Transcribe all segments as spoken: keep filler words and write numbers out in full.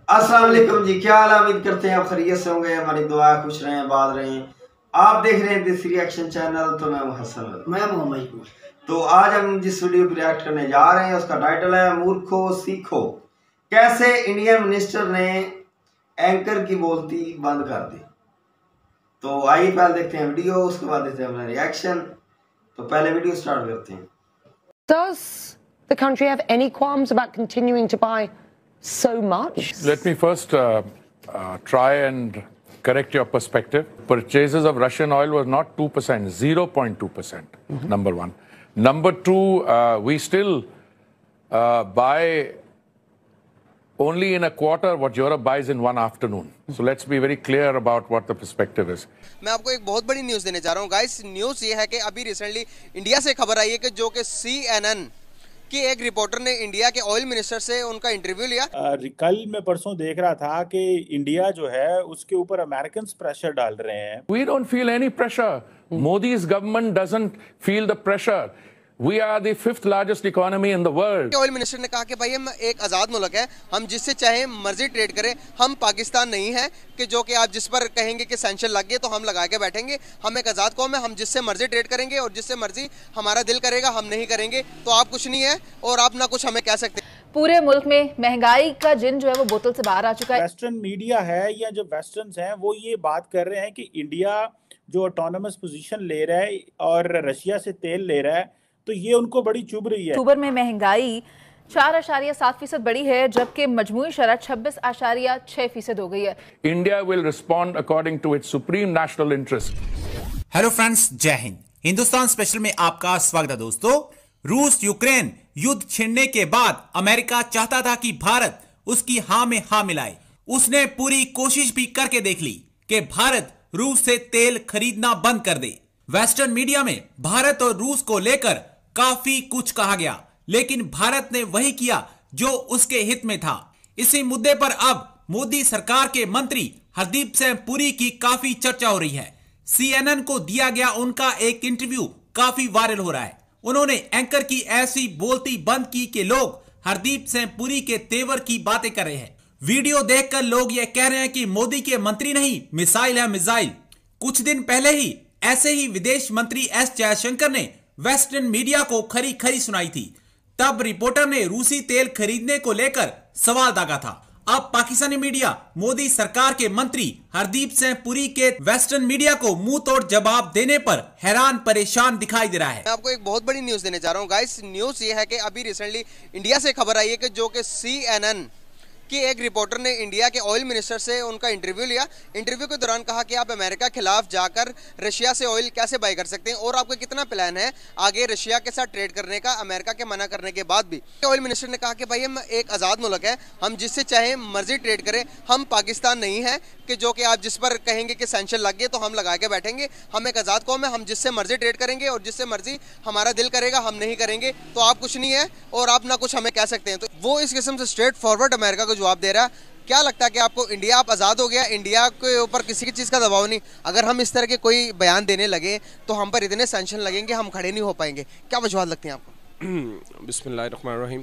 अस्सलाम वालेकुम जी, क्या हाल है? उम्मीद करते हैं आप खैरियत से होंगे। हमारी दुआ खुश रहें, आबाद रहें। आप देख रहे हैं दिस रिएक्शन चैनल। तो मैं हूं हसन, मैं मोहम्मद। तो आज हम जिस वीडियो पर रिएक्ट करने जा रहे हैं उसका टाइटल है मूर्खो सीखो, कैसे इंडियन मिनिस्टर ने एंकर की बोलती बंद कर दी। तो आइए पहले देखते हैं वीडियो, उसके बाद देखते हैं अपना रिएक्शन। तो पहले वीडियो स्टार्ट करते हैं। Does the country have any qualms about continuing to buy so much? Let me first uh, uh, try and correct your perspective. Purchases of Russian oil was not two percent, zero point two percent, mm-hmm. number one. Number two, uh, we still uh, buy only in a quarter what Europe buys in one afternoon. So let's be very clear about what the perspective is. मैं आपको एक बहुत बड़ी news देने जा रहा हूँ guys. News ये है कि अभी रिसेंटली इंडिया से खबर आई है कि जो कि सी एन एन कि एक रिपोर्टर ने इंडिया के ऑयल मिनिस्टर से उनका इंटरव्यू लिया। आ, कल मैं परसों देख रहा था कि इंडिया जो है उसके ऊपर अमेरिकन प्रेशर डाल रहे हैं। We don't feel any pressure. Modi's government doesn't feel the pressure. We are the fifth largest economy in the world. Oil minister ने कहा कि भाई हम एक आज़ाद मुल्क है, हम जिससे चाहे मर्जी ट्रेड करें, हम पाकिस्तान नहीं है कि जो कि आप जिस पर कहेंगे कि सैंक्शन लग गए तो हम लगा के बैठेंगे। हम एक आज़ाद कौम है, हम जिससे मर्जी ट्रेड करेंगे और जिससे मर्जी हमारा दिल करेगा हम नहीं करेंगे। तो आप कुछ नहीं है और आप ना कुछ हमें कह सकते। पूरे मुल्क में महंगाई का जिन जो है वो बोतल से बाहर आ चुका है। वेस्टर्न मीडिया है या जो वेस्टर्न्स हैं वो ये बात कर रहे हैं कि इंडिया जो ऑटोनमस पोजीशन ले रहा है और रशिया से तेल ले रहा है तो ये उनको बड़ी चुभ रही है। अक्टूबर में महंगाई चार आशारिया सात फीसद बढ़ी है, जबकि मजमूई शरह छब्बीस आशारिया छह फीसद हो गई है। India will respond according to its supreme national interest. Hello friends, Jai Hind. Hindustan special में आपका स्वागत है दोस्तों। रूस यूक्रेन युद्ध छिड़ने के बाद अमेरिका चाहता था कि भारत उसकी हाँ में हाँ मिलाए। उसने पूरी कोशिश भी करके देख ली कि भारत रूस से तेल खरीदना बंद कर दे। वेस्टर्न मीडिया में भारत और रूस को लेकर काफी कुछ कहा गया, लेकिन भारत ने वही किया जो उसके हित में था। इसी मुद्दे पर अब मोदी सरकार के मंत्री हरदीप सिंह पुरी की काफी चर्चा हो रही है। सी एन एन को दिया गया उनका एक इंटरव्यू काफी वायरल हो रहा है। उन्होंने एंकर की ऐसी बोलती बंद की कि लोग हरदीप सिंह पुरी के तेवर की बातें कर रहे हैं। वीडियो देखकर लोग ये कह रहे हैं कि मोदी के मंत्री नहीं, मिसाइल है मिसाइल। कुछ दिन पहले ही ऐसे ही विदेश मंत्री एस जयशंकर ने वेस्टर्न मीडिया को खरी खरी सुनाई थी। तब रिपोर्टर ने रूसी तेल खरीदने को लेकर सवाल दागा था। अब पाकिस्तानी मीडिया मोदी सरकार के मंत्री हरदीप सिंह पुरी के वेस्टर्न मीडिया को मुंह तोड़ जवाब देने पर हैरान परेशान दिखाई दे रहा है। मैं आपको एक बहुत बड़ी न्यूज़ देने जा रहा हूँ गाइस। न्यूज़ ये है कि अभी रिसेंटली इंडिया से खबर आई है कि जो कि सी एन एन कि एक रिपोर्टर ने इंडिया के ऑयल मिनिस्टर से उनका इंटरव्यू लिया। इंटरव्यू के दौरान कहा कि आप अमेरिका के खिलाफ जाकर रशिया से ऑयल कैसे बाई कर सकते हैं और आपका कितना प्लान है आगे रशिया के साथ ट्रेड करने का, अमेरिका के मना करने के बाद भी। ऑयल मिनिस्टर ने कहा कि भाई हम एक आज़ाद मुल्क है, हम जिससे चाहे मर्जी ट्रेड करें, हम पाकिस्तान नहीं है कि जो कि आप जिस पर कहेंगे कि सैंक्शन लग गए तो हम लगा के बैठेंगे। हम एक आज़ाद कौम है, हम जिससे मर्जी ट्रेड करेंगे और जिससे मर्जी हमारा दिल करेगा हम नहीं करेंगे। तो आप कुछ नहीं है और आप ना कुछ हमें कह सकते हैं। तो वो इस किस्म से स्ट्रेट फॉरवर्ड अमेरिका को जवाब दे रहा है। क्या लगता है कि आपको इंडिया आप आज़ाद हो गया, इंडिया के ऊपर किसी की चीज़ का दबाव नहीं? अगर हम इस तरह के कोई बयान देने लगे तो हम पर इतने सैंक्शन लगेंगे, हम खड़े नहीं हो पाएंगे। क्या वजूहत लगती हैं आपको? बिस्मिल्लाहिर्रहमानिर्रहीम।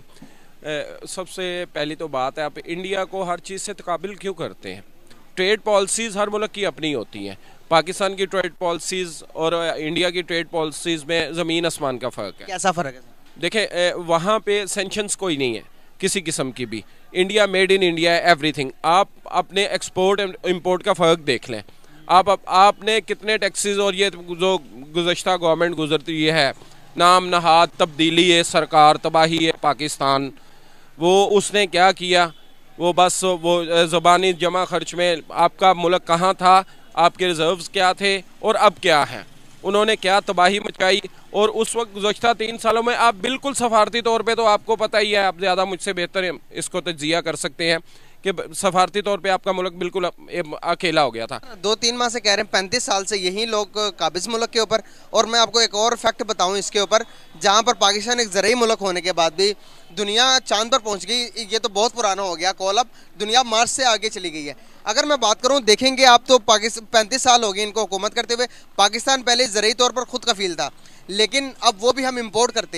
सबसे पहली तो बात है, आप इंडिया को हर चीज़ से तकाबिल क्यों करते हैं? ट्रेड पॉलिसीज़ हर मुल्क की अपनी होती हैं। पाकिस्तान की ट्रेड पॉलिसीज़ और इंडिया की ट्रेड पॉलिसीज़ में ज़मीन आसमान का फ़र्क है। कैसा फ़र्क है? देखें, वहाँ पे सेंक्शंस कोई नहीं है किसी किस्म की भी। India made in India everything. आप अपने एक्सपोर्ट इंपोर्ट का फ़र्क देख लें। आप, आप आपने कितने टैक्सेस और ये जो गुज़श्ता गवर्नमेंट गुजरती है, नाम नहाद तब्दीली है, सरकार तबाही है पाकिस्तान, वो उसने क्या किया? वो बस वो ज़बानी जमा खर्च में आपका मुल्क कहाँ था, आपके रिजर्व्स क्या थे और अब क्या है? उन्होंने क्या तबाही मचाई। और उस वक्त गुज़श्ता तीन सालों में आप बिल्कुल सफारती तौर पे, तो आपको पता ही है, आप ज़्यादा मुझसे बेहतर इसको तज्जिया कर सकते हैं कि सफारती तौर पे आपका मुल्क बिल्कुल अकेला हो गया था। दो तीन माह से कह रहे हैं, पैंतीस साल से यही लोग काबिज मुल्क के ऊपर। और मैं आपको एक और फैक्ट बताऊं इसके ऊपर, जहां पर पाकिस्तान एक ज़रई मुल्क होने के बाद भी दुनिया चांद पर पहुंच गई। ये तो बहुत पुराना हो गया कॉल, अब दुनिया मार्च से आगे चली गई है। अगर मैं बात करूं, देखेंगे आप तो पाकिस्तान पैंतीस साल हो गए इनको हुकूमत करते हुए। पाकिस्तान पहले ज़रई तौर पर खुद कफील था, लेकिन अब वो भी हम इम्पोर्ट करते हैं।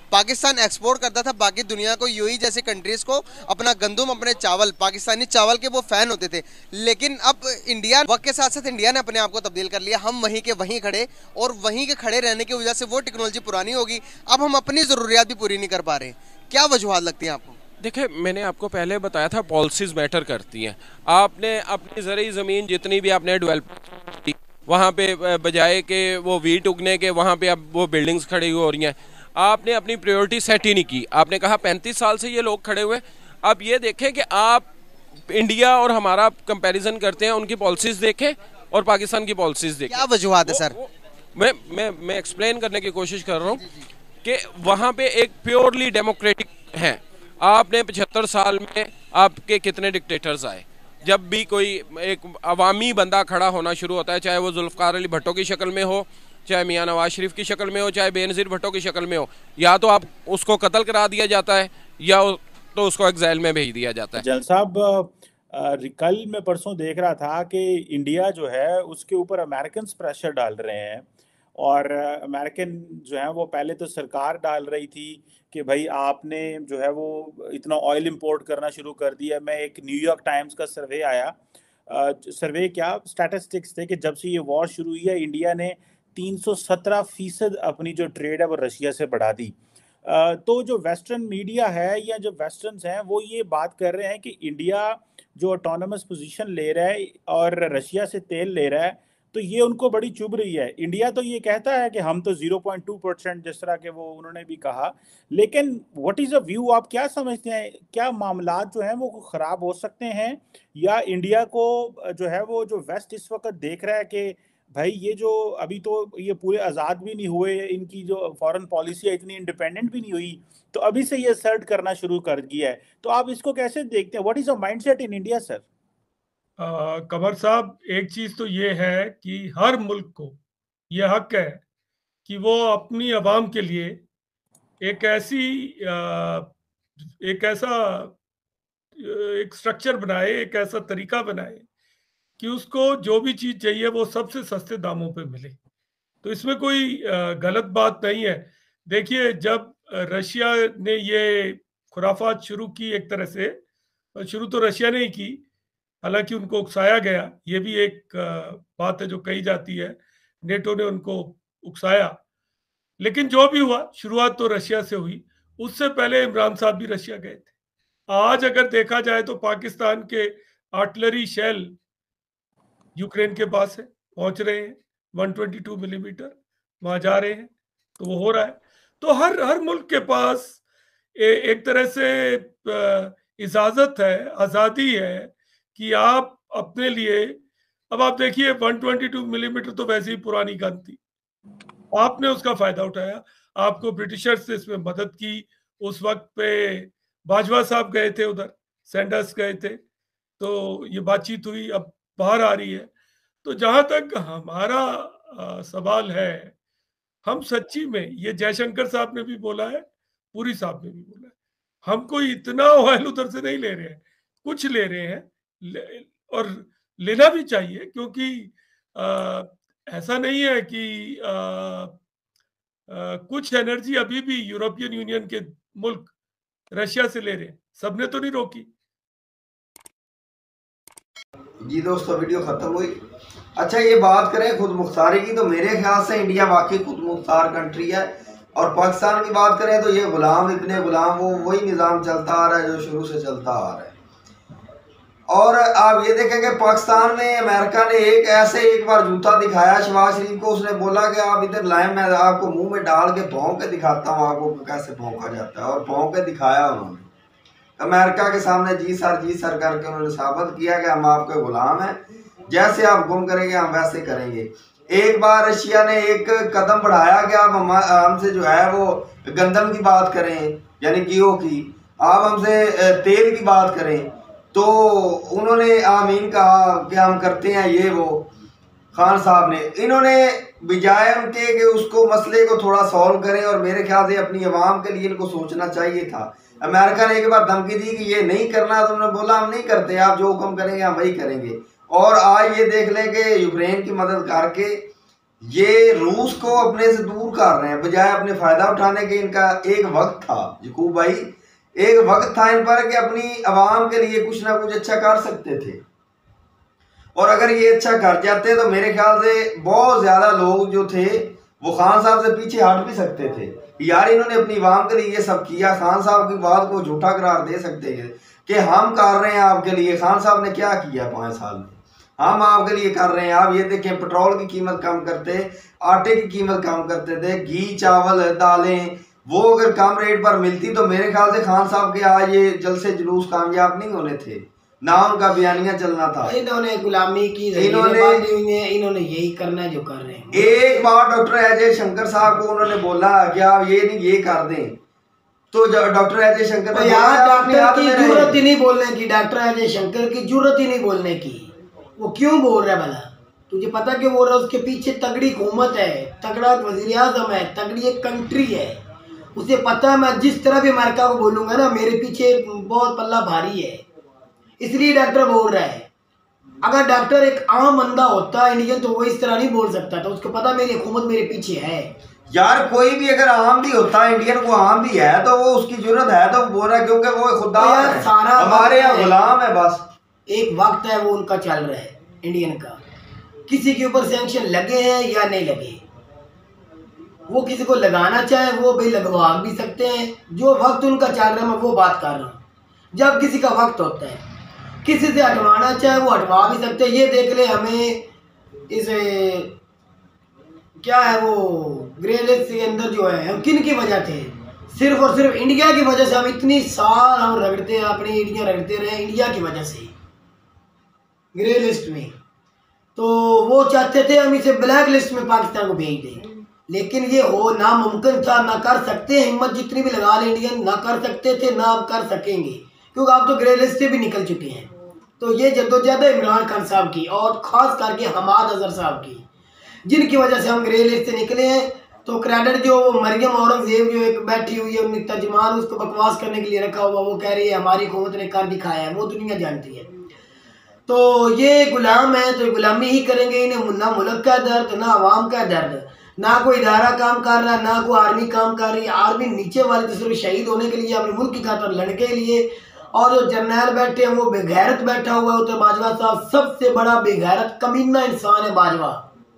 पाकिस्तान एक्सपोर्ट करता था बाकी दुनिया को, यूएई जैसी कंट्रीज को, अपना गंदम, अपने चावल, पाकिस्तानी चावल के वो फैन होते थे। लेकिन अब इंडिया, वक्त के साथ साथ इंडिया ने अपने आप को तब्दील कर लिया। हम वहीं के वहीं खड़े, और वहीं के खड़े रहने की वजह से वो टेक्नोलॉजी पुरानी होगी, अब हम अपनी ज़रूरियात भी पूरी नहीं कर पा रहे। क्या वजूहत लगती हैं आपको? देखिए, मैंने आपको पहले बताया था पॉलिसीज मैटर करती हैं। आपने अपनी ज़रूरी ज़मीन जितनी भी आपने डेवलप की, वहाँ पे बजाय के वो वीट उगने के वहाँ पे अब वो बिल्डिंग्स खड़ी हो रही हैं। आपने अपनी प्रायोरिटी सेट ही नहीं की। आपने कहा पैंतीस साल से ये लोग खड़े हुए। अब ये देखें कि आप इंडिया और हमारा कंपैरिजन करते हैं, उनकी पॉलिसीज देखें और पाकिस्तान की पॉलिसीज देखें। क्या वजूहत है सर? मैं मैं मैं एक्सप्लेन करने की कोशिश कर रहा हूँ कि वहाँ पे एक प्योरली डेमोक्रेटिक है। आपने पचहत्तर साल में आपके कितने डिक्टेटर्स आए? जब भी कोई एक अवामी बंदा खड़ा होना शुरू होता है, चाहे वो जुल्फ़िकार अली भुट्टो की शक्ल में हो, चाहे मियां नवाज शरीफ की शक्ल में हो, चाहे बेनज़ीर भुट्टो की शक्ल में हो, या तो आप उसको कत्ल करा दिया जाता है या तो उसको एग्जाइल में भेज दिया जाता है। जल साहब, कल मैं परसों देख रहा था कि इंडिया जो है उसके ऊपर अमेरिकन प्रेशर डाल रहे हैं, और अमेरिकन जो है वो पहले तो सरकार डाल रही थी कि भाई आपने जो है वो इतना ऑयल इंपोर्ट करना शुरू कर दिया। मैं एक न्यूयॉर्क टाइम्स का सर्वे आया, सर्वे क्या स्टैटिस्टिक्स थे कि जब से ये वॉर शुरू हुई है इंडिया ने तीन सौ सत्रह फीसद अपनी जो ट्रेड है वो रशिया से बढ़ा दी। तो जो वेस्टर्न मीडिया है या जो वेस्टर्न्स हैं वो ये बात कर रहे हैं कि इंडिया जो ऑटोनमस पोजीशन ले रहा है और रशिया से तेल ले रहा है, तो ये उनको बड़ी चुभ रही है। इंडिया तो ये कहता है कि हम तो ज़ीरो पॉइंट टू परसेंट, जिस तरह के वो उन्होंने भी कहा, लेकिन व्हाट इज़ अ व्यू? आप क्या समझते हैं, क्या मामलात जो हैं वो ख़राब हो सकते हैं, या इंडिया को जो है वो जो वेस्ट इस वक्त देख रहा है कि भाई ये जो अभी तो ये पूरे आज़ाद भी नहीं हुए, इनकी जो फॉरेन पॉलिसी है इतनी इंडिपेंडेंट भी नहीं हुई, तो अभी से ये सर्ट करना शुरू कर दिया है, तो आप इसको कैसे देखते हैं? What is a mindset in India sir? Qamar साहब, एक चीज तो ये है कि हर मुल्क को ये हक है कि वो अपनी आवाम के लिए एक ऐसी आ, एक ऐसा एक स्ट्रक्चर बनाए, एक ऐसा तरीका बनाए कि उसको जो भी चीज चाहिए वो सबसे सस्ते दामों पे मिले। तो इसमें कोई गलत बात नहीं है। देखिए, जब रशिया ने ये खुराफात शुरू की, एक तरह से शुरू तो रशिया ने ही की, हालांकि उनको उकसाया गया, ये भी एक बात है जो कही जाती है, नेटो ने उनको उकसाया, लेकिन जो भी हुआ शुरुआत तो रशिया से हुई। उससे पहले इमरान साहब भी रशिया गए थे। आज अगर देखा जाए तो पाकिस्तान के आर्टिलरी शेल यूक्रेन के पास है, पहुंच रहे हैं, एक सौ बाईस मिलीमीटर वहां जा रहे हैं, तो वो हो रहा है। तो हर हर मुल्क के पास ए, एक तरह से इजाजत है, आज़ादी है कि आप अपने लिए, अब आप देखिए एक सौ बाईस मिलीमीटर तो वैसे ही पुरानी गन थी, आपने उसका फायदा उठाया, आपको ब्रिटिशर्स ने इसमें मदद की। उस वक्त पे बाजवा साहब गए थे उधर, सैंडर्स गए थे, तो ये बातचीत हुई, अब बाहर आ रही है। तो जहां तक हमारा आ, सवाल है, हम सच्ची में, ये जयशंकर साहब ने भी बोला है, पुरी साहब ने भी बोला है, हम कोई इतना ऑयल उधर से नहीं ले रहे हैं, कुछ ले रहे हैं, ले, और लेना भी चाहिए, क्योंकि आ, ऐसा नहीं है कि आ, आ, कुछ एनर्जी अभी भी यूरोपियन यूनियन के मुल्क रशिया से ले रहे हैं, सबने तो नहीं रोकी। जी दोस्तों, वीडियो खत्म हुई। अच्छा, ये बात करें खुद मुख्तारी की, तो मेरे ख्याल से इंडिया वाकई खुद मुख्तार कंट्री है, और पाकिस्तान की बात करें तो ये गुलाम, इतने गुलाम, वो वही निज़ाम चलता आ रहा है जो शुरू से चलता आ रहा है। और आप ये देखें कि पाकिस्तान में अमेरिका ने एक ऐसे एक बार जूता दिखाया शहबाज शरीफ को, उसने बोला कि आप इधर लाएं, मैं आपको मुंह में डाल के भौंक के दिखाता हूँ आपको कैसे भौंका जाता है, और भौंक के दिखाया उन्होंने अमेरिका के सामने। जी सर जी सर करके उन्होंने साबित किया कि हम आपके गुलाम हैं, जैसे आप गुम करेंगे हम वैसे करेंगे। एक बार रशिया ने एक कदम बढ़ाया कि आप हमसे जो है वो गंदम की बात करें, यानी गेहूं की, आप हमसे तेल की बात करें, तो उन्होंने आमीन कहा कि हम करते हैं ये वो। खान साहब ने, इन्होंने बजाय उनके कि उसको मसले को थोड़ा सॉल्व करें, और मेरे ख्याल से अपनी आवाम के लिए इनको सोचना चाहिए था। अमेरिका ने एक बार धमकी दी कि ये नहीं करना, तो उन्होंने बोला हम नहीं करते, आप जो हुक्म करेंगे हम वही करेंगे। और आज ये देख लें कि यूक्रेन की मदद करके ये रूस को अपने से दूर कर रहे हैं बजाय अपने फायदा उठाने के। इनका एक वक्त था यकूब भाई, एक वक्त था इन पर कि अपनी आवाम के लिए कुछ ना कुछ अच्छा कर सकते थे, और अगर ये अच्छा कर जाते तो मेरे ख्याल से बहुत ज्यादा लोग जो थे वो खान साहब से पीछे हट भी सकते थे। यार इन्होंने अपनी आवाम के लिए ये सब किया, खान साहब की बात को झूठा करार दे सकते हैं कि हम कर रहे हैं आपके लिए। खान साहब ने क्या किया पाँच साल में? हम आपके लिए कर रहे हैं। आप ये देखें, पेट्रोल की कीमत कम करते, आटे की कीमत कम करते थे, घी चावल दालें वो अगर कम रेट पर मिलती तो मेरे ख्याल से खान साहब के आज ये जलसे जुलूस कामयाब नहीं होने थे, ना उनका बयानिया चलना था। इन्होंने गुलामी की, इन्होंने इन्होंने यही करना है जो कर रहे हैं। एक बार डॉक्टर अजय शंकर साहब को उन्होंने बोला कि आप ये नहीं ये कर दें, तो डॉक्टर अजय शंकर ने यार डॉक्टर की जरूरत ही नहीं बोलने की, डॉक्टर अजय शंकर की जरूरत ही नहीं बोलने की। वो क्यों बोल रहा है भला? तुझे पता कि वो उसके पीछे तगड़ी हुकूमत है, तगड़ा वजीर आजम है, तगड़ी एक कंट्री है। उसे पता है मैं जिस तरह भी अमेरिका को बोलूंगा ना मेरे पीछे बहुत पल्ला भारी है, इसलिए डॉक्टर बोल रहा है। अगर डॉक्टर एक आम बंदा होता इंडियन तो वो इस तरह नहीं बोल सकता था। उसको पता मेरी हुकूमत मेरे पीछे है। यार कोई भी अगर आम भी होता इंडियन को आम भी है तो वो उसकी जरूरत है तो बोल रहा है, क्योंकि वो खुदा है, सारा हमारे यहाँ गुलाम है। बस एक वक्त है वो उनका चल रहा है इंडियन का, किसी के ऊपर सैंक्शन लगे हैं या नहीं लगे, वो किसी को लगाना चाहे वो भी लगवा भी सकते हैं। जो वक्त उनका चल रहा है मैं वो बात कर रहा हूँ। जब किसी का वक्त होता है किसी से हटवाना चाहे वो हटवा भी सकते हैं। ये देख ले हमें इस क्या है वो ग्रे लिस्ट के अंदर जो है हम किन की वजह थे, सिर्फ और सिर्फ इंडिया की वजह से हम इतनी साल हम रगड़ते हैं अपनी इंडिया रगड़ते रहे इंडिया की वजह से ग्रे लिस्ट में। तो वो चाहते थे हम इसे ब्लैक लिस्ट में पाकिस्तान को भेज दें, लेकिन ये हो नामुमकिन था, ना कर सकते। हिम्मत जितनी भी लगा ले इंडियन ना कर सकते थे ना अब कर सकेंगे, क्योंकि आप तो ग्रे लिस्ट से भी निकल चुके हैं। तो ये जद्दोजहद इमरान खान साहब की और ख़ास करके हमाद अजहर साहब की, जिनकी वजह से हम ग्रे लिस्ट से निकले हैं। तो क्रेडिट जो मरियम औरंगजेब जो एक बैठी हुई है उनकी तर्जमान उसको बकवास करने के लिए रखा हुआ, वो कह रही है हमारी हुकूमत ने कर दिखाया है, वो दुनिया जानती है। तो ये गुलाम है तो गुलामी ही करेंगे। इन्हें ना मुल्क का दर्द ना आवाम का दर्द, ना कोई इदारा काम कर रहा है ना कोई आर्मी काम कर रही है। आर्मी नीचे वाले तो सिर्फ शहीद होने के लिए अपने मुल्क की खातर लड़ने के लिए, और जो जर्नैल बैठे हैं वो बेगैरत बैठा हुआ है। तो बाजवा साहब सबसे बड़ा बेगैरत कमीना इंसान है बाजवा।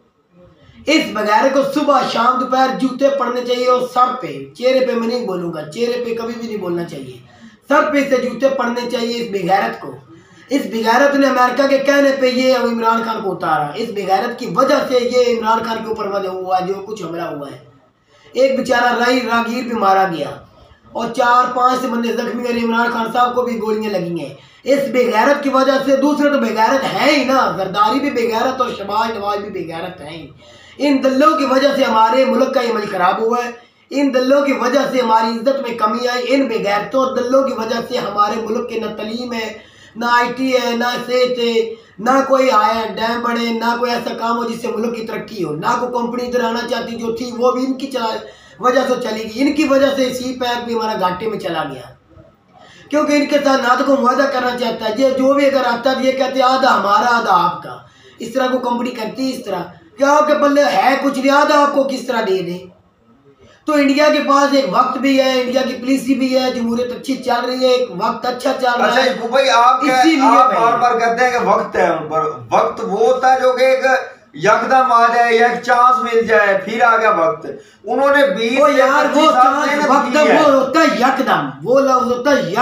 इस बगैरत को सुबह शाम दोपहर जूते पड़ने चाहिए और सर पे, चेहरे पे मैं नहीं बोलूंगा, चेहरे पे कभी भी नहीं बोलना चाहिए, सर पे से जूते पड़ने चाहिए इस बेगैरत को। इस बेगैरत ने अमेरिका के कहने पे ये अब इमरान खान को उतारा। इस बेगैरत की वजह से ये इमरान खान के ऊपर वजह हुआ जो कुछ हमला हुआ है। एक बेचारा राही रागीर भी मारा गया और चार पांच से बंदे जख्मी हुए। इमरान खान साहब को भी गोलियां लगी हैं इस बेगैरत की वजह से। दूसरे तो बेगैरत है ही ना, जरदारी भी बेगैरत और शहबाज नवाज भी बेगैरत है ही। इन दल्लों की वजह से हमारे मुल्क का इमेज खराब हुआ है। इन दल्लों की वजह से हमारी इज्जत में कमी आई। इन बेगैरतों और दल्लों की वजह से हमारे मुल्क के न तलीम है, ना आई टी है, ना सेहत है, ना कोई आया डैम बने, ना कोई ऐसा काम हो जिससे मुल्क की तरक्की हो, ना कोई कंपनी इधर आना चाहती जो थी वो भी इनकी चला वजह से चली गई। इनकी वजह से सी पैक भी हमारा घाटे में चला गया, क्योंकि इनके साथ ना तो कोई मुआवजा करना चाहता है। ये जो भी अगर आता है ये कहते हैं आधा हमारा आधा आपका। इस तरह को कंपनी करती है। इस तरह क्या आपके पल्ले है कुछ नहीं, आधा आपको किस तरह दे दे। तो इंडिया के पास एक वक्त भी है, इंडिया की पॉलिसी भी है, जमहूरियत अच्छी चल रही है, एक वक्त अच्छा चल रहा है। अच्छा भाई आप आप बार बार कहते हैं कि वक्त है उन पर। वक्त वो होता है जो कि एक यकदम आ जाए या एक चांस मिल जाए फिर आ गया वक्त। उन्होंने बीस यार वो चांस वक्त वो होता है यकदम, वो लफ्ज होता है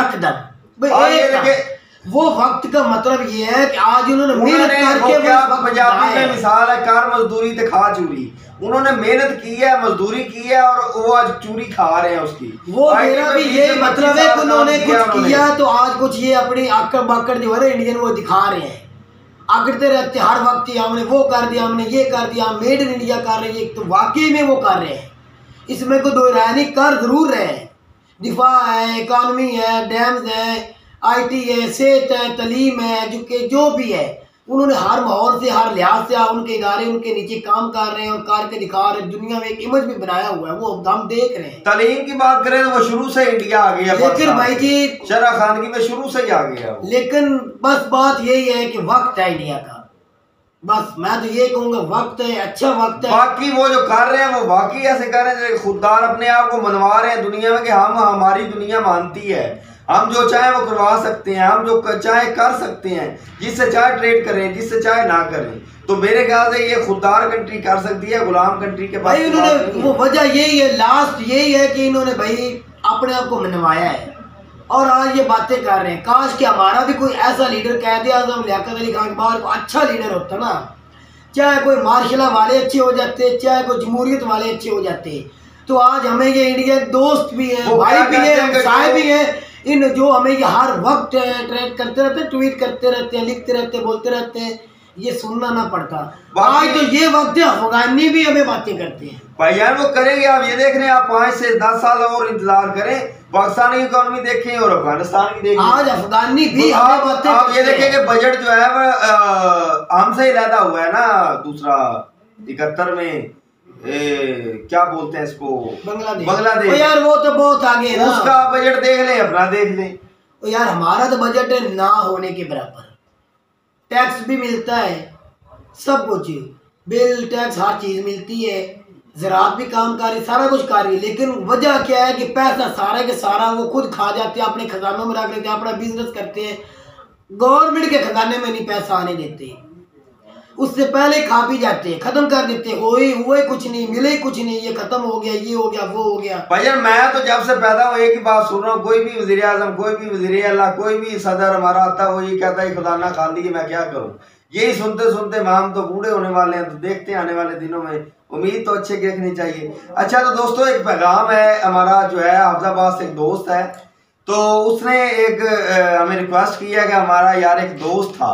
यकदम। वो वक्त का मतलब ये है कि आज उन्होंने मेहनत करके पंजाबी में मिसाल है कार मजदूरी ते खा चूरी। उन्होंने मेहनत की है, मजदूरी की है और वो आज चूरी खा रहे हैं उसकी। वो मेरा भी ये मतलब है कि उन्होंने कुछ किया तो आज कुछ ये अपनी आकड़ बाकड़ जो है इंडियन वो दिखा रहे हैं। आकड़ते रहते हर वक्त हमने वो कर दिया, हमने ये कर दिया, मेड इन इंडिया कर रही है। तो वाकई में वो कर रहे हैं, इसमें कोई दो राय नहीं, कर जरूर रहे हैं। दिफा है, इकानमी है, डैम्स है, आई टी है, सेहत है, तलीम है, एजुके जो भी है उन्होंने हर माहौल से हर लिहाज से उनके इदारे उनके नीचे काम कर रहे हैं और कार के दिखा रहे हैं। दुनिया में एक इमेज भी बनाया हुआ है, वो हम देख रहे हैं। तलीम की बात करें तो वो शुरू से इंडिया आ गया, लेकिन भाई जी शरा खानगी में शुरू से ही आ गया। लेकिन बस बात यही है कि वक्त है इंडिया का, बस मैं तो ये कहूंगा वक्त है, अच्छा वक्त है। बाकी वो जो कर रहे हैं वो बाकी ऐसे कर रहे हैं, खुददार अपने आप को मनवा रहे हैं दुनिया में कि हम हमारी दुनिया मानती है, हम जो चाहे वो करवा सकते हैं, हम जो चाहे कर सकते हैं, जिससे चाहे ट्रेड करें, जिससे चाहे ना करें। तो मेरे ख्याल से ये खुददार कंट्री कर सकती है, गुलाम कंट्री के पास इन्होंने वो वजह यही है, लास्ट यही है कि इन्होंने भाई अपने आप को मनवाया है और आज ये बातें कर रहे हैं। काश कि हमारा भी कोई ऐसा लीडर कायदे आज़म लियाकत अली खान के बाद अच्छा लीडर होता ना, चाहे कोई मार्शल वाले अच्छे हो जाते, चाहे कोई जमहूरियत वाले अच्छे हो जाते, तो आज हमें ये इंडिया के दोस्त भी हैं, भाई भी हैं, हमसाए भी हैं, इन जो हमें ये हर वक्त ट्रेड करते रहते हैं, ट्वीट करते रहते हैं, लिखते रहते हैं, बोलते रहते हैं, ये सुनना ना पड़ता। आज तो ये वक्त है, अफगानी भी हमें बातें करते हैं भाई यार, वो करेंगे। आप ये देख रहे हैं, आप पाँच से दस साल और इंतजार करें, पाकिस्तान की इकोनॉमी देखें और अफगानिस्तान की देखें। आज अफगानी भी आप, आप ये देखें कि बजट जो है वो हमसे ही लैदा हुआ है ना, दूसरा इकहत्तर में ए, क्या बोलते हैं इसको, बांग्लादेश। बांग्लादेश यार वो तो बहुत आगे है ना, उसका बजट देख लें, अपना देख लें। यार हमारा तो बजट है ना होने के बराबर, टैक्स भी मिलता है, सब कुछ बिल टैक्स हर चीज मिलती है, ज़राअत भी काम कर रही, सारा कुछ कर रही है, लेकिन वजह क्या है कि पैसा सारा के सारा वो खुद खा जाते हैं, अपने खजानों में रख लेते हैं, अपना बिजनेस करते हैं, गवर्नमेंट के खजाने में नहीं पैसा आने देते, उससे पहले खा भी जाते हैं, खत्म कर देते हैं, हुए हुए कुछ नहीं, मिले कुछ नहीं, ये खत्म हो गया, ये हो गया, वो हो गया। भैया मैं तो जब से पैदा हुआ एक ही बात सुन रहा हूँ, कोई भी वज़ीर आज़म, कोई भी वज़ीर आला, कोई भी सदर हमारा आता है वो ये कहता है खजाना खाली है, मैं क्या करूँ। यही सुनते सुनते हम तो बूढ़े होने वाले हैं, तो देखते हैं आने वाले दिनों में, उम्मीद तो अच्छे की रखनी चाहिए। अच्छा तो दोस्तों एक पैगाम है हमारा, जो है हाफिजाबाद से एक दोस्त है, तो उसने एक हमें रिक्वेस्ट किया कि हमारा यार एक दोस्त था,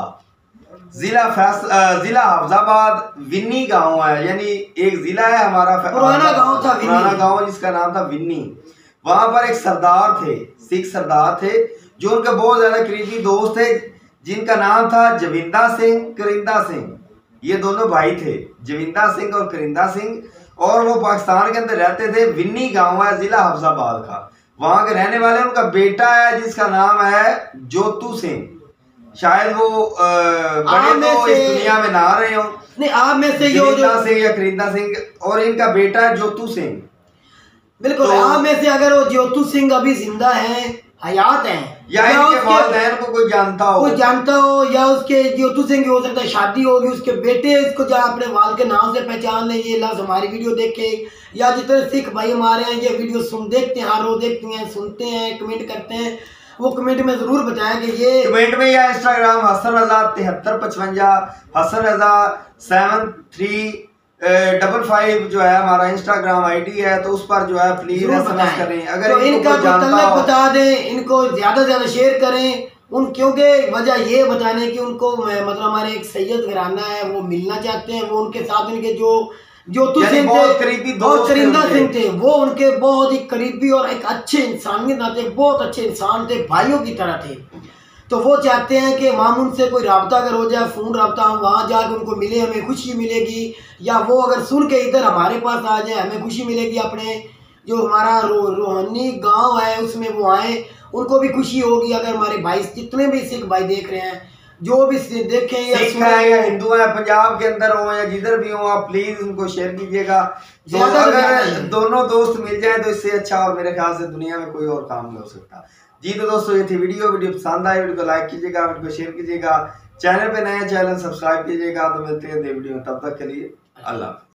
जिला फैस जिला हाफिजाबाद विन्नी गांव है, यानी एक जिला है हमारा, पुराना गांव था, पुराना गांव जिसका नाम था विन्नी। वहां पर एक सरदार थे, सिख सरदार थे, जो उनके बहुत ज्यादा करीबी दोस्त थे, जिनका नाम था जविंदा सिंह, करिंदा सिंह। ये दोनों भाई थे, जविंदा सिंह और करिंदा सिंह, और वो पाकिस्तान के अंदर रहते थे। विन्नी गांव है जिला हाफिजाबाद का, वहां के रहने वाले। उनका बेटा है जिसका नाम है जोतू सिंह, शायद वो आ, बड़े तो इस दुनिया में ना आ रहे हो, नहीं आप में से जविंदा सिंह या करिंदा सिंह, और इनका बेटा है जोतू सिंह। बिल्कुल, तो, आप में से अगर वो जोतू सिंह अभी जिंदा है, हयात हैं, या इनके वालिदैन को कोई जानता हो, कोई जानता हो, या उसके जोतू सिंह की हो सकता है शादी होगी, उसके बेटे इसको जहाँ अपने वाल के नाम से पहचान ले, ये लफ्ज हमारी वीडियो देखे, या जितने सिख भाई हमारे हैं ये वीडियो सुन देखते हैं, हर रोज देखते हैं, सुनते हैं, कमेंट करते हैं, वो कमेंट में जरूर बताएं कि ये कमेंट में, या इंस्टाग्राम हसन रजा तिहत्तर पचवंजा, Hasan Raza seven three double five जो है हमारा इंस्टाग्राम आईडी है, तो उस पर जो है प्लीज एसएमएस करें। अगर तो इनका तल्लक बता दें, इनको ज्यादा से ज्यादा शेयर करें उन, क्योंकि वजह ये बताने की उनको मतलब हमारे एक सैयद घराना है, वो मिलना चाहते हैं, वो उनके साथ उनके जो जोतू सिंह थे और करिंदा सिंह थे, वो उनके बहुत ही करीबी और एक अच्छे इंसान के नाते बहुत अच्छे इंसान थे, भाइयों की तरह थे। तो वो चाहते हैं कि मामून से कोई राब्ता अगर हो जाए, फ़ोन राब्ता, हम वहाँ जाकर उनको मिले, हमें खुशी मिलेगी, या वो अगर सुन के इधर हमारे पास आ जाए हमें खुशी मिलेगी। अपने जो हमारा रो, रोहानी गांव है उसमें वो आए, उनको भी खुशी होगी। अगर हमारे भाई जितने भी सिख भाई देख रहे हैं, जो भी देखें या सिख है या हिंदू है, पंजाब के अंदर हो या जिधर भी हो, आप प्लीज उनको शेयर कीजिएगा। तो अगर दोनों दोस्त मिल जाए तो इससे अच्छा और मेरे ख्याल से दुनिया में कोई और काम नहीं हो सकता। जी तो दोस्तों ये थी वीडियो वीडियो पसंद आए वीडियो को लाइक कीजिएगा, वीडियो को शेयर कीजिएगा, चैनल पे नया चैनल सब्सक्राइब कीजिएगा। तो मिलते हैं वीडियो में, तब तक के लिए अल्लाह।